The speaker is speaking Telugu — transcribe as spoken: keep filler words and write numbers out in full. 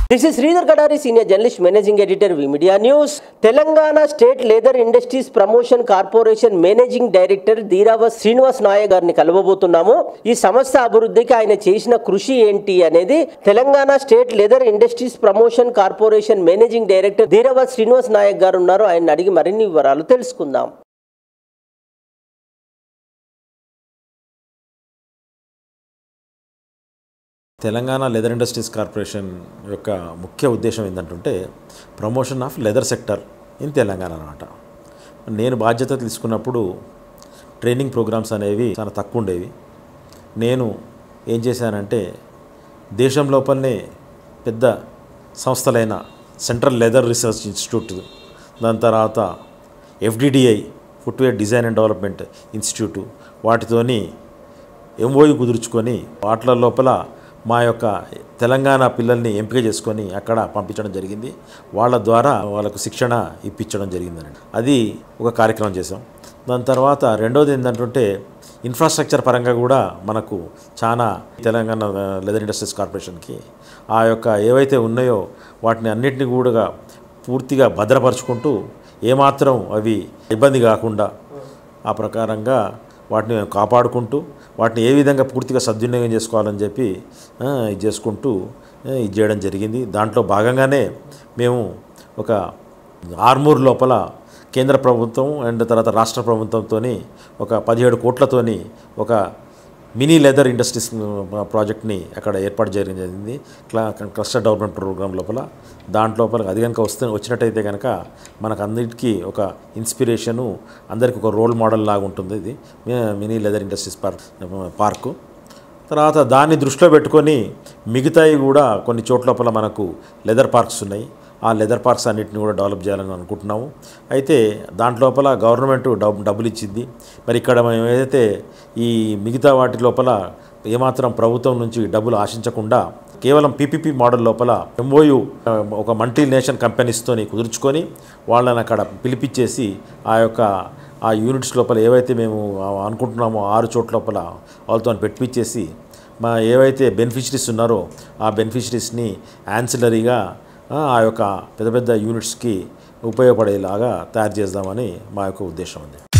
This is Sridhar Kadari, Senior Journalist, Managing Editor, V Media News. Telangana State Leather Industries Promotion Corporation Managing Director Dhirav Srinivas Nayak గారిని కలవబోతున్నాము. ఈ సంస్థ అభివృద్ధికి ఆయన చేసిన కృషి ఏంటి అనేది Telangana state leather industries promotion corporation managing director Dheerava Srinivas Nayak గారు ఉన్నారు. ఆయన అడిగి మరిన్ని వివరాలు తెలుసుకుందాం. తెలంగాణ లెదర్ ఇండస్ట్రీస్ కార్పొరేషన్ యొక్క ముఖ్య ఉద్దేశం ఏంటంటే promotion of leather sector in Telangana అన్నమాట. నేను బాధ్యత తీసుకున్నప్పుడు ట్రైనింగ్ ప్రోగ్రామ్స్ అనేవి చాలా తక్కువ ఉండేవి. నేను ఏం చేశానంటే దేశం లోపలనే పెద్ద సంస్థలైన సెంట్రల్ లెదర్ రీసెర్చ్ ఇన్స్టిట్యూట్, దాని తర్వాత FDDI footwear design and development institute, వాటితోని ఎంఓయు కుదుర్చుకొని వాటిల లోపల మా యొక్క తెలంగాణ పిల్లల్ని ఎంపిక చేసుకొని అక్కడ పంపించడం జరిగింది. వాళ్ళ ద్వారా వాళ్ళకు శిక్షణ ఇప్పించడం జరిగిందండి. అది ఒక కార్యక్రమం చేసాం. దాని తర్వాత రెండోది ఏంటంటే ఇన్ఫ్రాస్ట్రక్చర్ పరంగా కూడా మనకు చాలా తెలంగాణ లెదర్ ఇండస్ట్రీస్ కార్పొరేషన్కి ఆ యొక్క ఏవైతే ఉన్నాయో వాటిని అన్నింటినీ కూడా పూర్తిగా భద్రపరుచుకుంటూ ఏమాత్రం అవి ఇబ్బంది కాకుండా ఆ ప్రకారంగా వాటిని కాపాడుకుంటూ వాటిని ఏ విధంగా పూర్తిగా సద్వినియోగం చేసుకోవాలని చెప్పి ఇది చేసుకుంటూ ఇది చేయడం జరిగింది. దాంట్లో భాగంగానే మేము ఒక ఆర్మూర్ లోపల కేంద్ర ప్రభుత్వం అండ్ తర్వాత రాష్ట్ర ప్రభుత్వంతో ఒక పదిహేడు కోట్లతోని ఒక మినీ లెదర్ ఇండస్ట్రీస్ ప్రాజెక్ట్ని అక్కడ ఏర్పాటు చేయడం జరిగింది. క్లా క్లస్టర్ డెవలప్మెంట్ ప్రోగ్రామ్ లోపల దాంట్లోపల అది కనుక వస్తే వచ్చినట్టయితే కనుక మనకు అందరికీ ఒక ఇన్స్పిరేషను, అందరికీ ఒక రోల్ మోడల్ లాగా ఉంటుంది ఇది mini leather industries park park. తర్వాత దాన్ని దృష్టిలో పెట్టుకొని మిగతాయి కూడా కొన్ని చోట్ల మనకు లెదర్ పార్క్స్ ఉన్నాయి. ఆ లెదర్ పార్క్స్ అన్నింటిని కూడా డెవలప్ చేయాలని అనుకుంటున్నాము. అయితే దాంట్లోపల గవర్నమెంట్ డబ్బు డబ్బులు ఇచ్చింది. మరి ఇక్కడ మేము ఏదైతే ఈ మిగతా వాటి లోపల ఏమాత్రం ప్రభుత్వం నుంచి డబ్బులు ఆశించకుండా కేవలం పీపీపీ మోడల్ లోపల ఎంఓయు ఒక మల్టీ నేషన్ కంపెనీస్తోని కుదుర్చుకొని వాళ్ళని అక్కడ పిలిపించేసి ఆ యొక్క ఆ యూనిట్స్ లోపల ఏవైతే మేము అనుకుంటున్నామో ఆరు చోట్ల లోపల వాళ్ళతో పెట్టించేసి మా ఏవైతే బెనిఫిషరీస్ ఉన్నారో ఆ బెనిఫిషరీస్ని యాన్సిలరీగా ఆ యొక్క పెద్ద పెద్ద యూనిట్స్కి ఉపయోగపడేలాగా తయారు చేద్దామని మా యొక్క ఉద్దేశం ఉంది.